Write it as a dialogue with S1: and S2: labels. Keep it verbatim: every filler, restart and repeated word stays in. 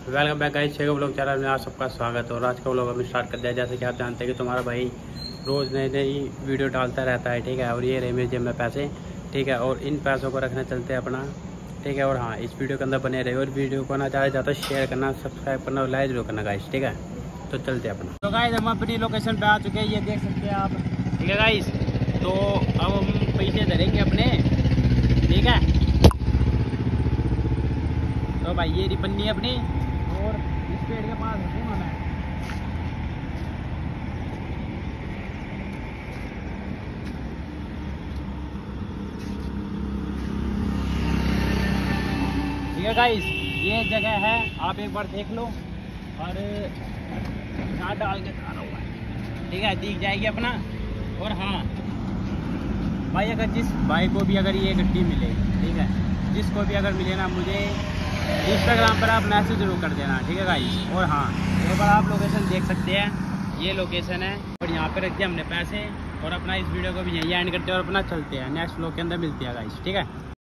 S1: Welcome back guys, छेगो blog channel में आप सबका स्वागत है। और आज का ब्लॉग हम स्टार्ट कर दिया। जैसे कि आप जानते हैं कि तुम्हारा भाई रोज़ नई नई वीडियो डालता रहता है, ठीक है। और ये रहे मेरे जेब में पैसे, ठीक है। और इन पैसों को रखना चलते हैं अपना, ठीक है। और हाँ, इस वीडियो के अंदर बने रहे और वीडियो को ना ज़्यादा ज़्यादा शेयर करना, सब्सक्राइब करना और लाइक जरूर करना गाइस, ठीक है। तो चलते हैं अपना। तो गाइस हम अपनी लोकेशन पे आ चुके हैं, ये देख सकते हैं आप, ठीक है गाइस। तो अब हम पैसे धरेंगे अपने, ठीक है। तो भाई ये रिपन्नी अपनी और इस पेड़ के पास हूँ मैं। ठीक है गाइस, ये जगह है, आप एक बार देख लो। और यहाँ डाल के खा रहा हुआ है, ठीक है, दिख जाएगी अपना। और हाँ भाई, अगर जिस भाई को भी अगर ये गड्डी मिले, ठीक है, जिसको भी अगर मिले ना, मुझे इंस्टाग्राम पर आप मैसेज जरूर कर देना, ठीक है गाइस। और हाँ, एक बार आप लोकेशन देख सकते हैं, ये लोकेशन है। और यहाँ पे रख दिया हमने पैसे। और अपना इस वीडियो को भी यहीं एंड करते हैं और अपना चलते हैं, नेक्स्ट व्लॉग के अंदर मिलते हैं गाइस, ठीक है।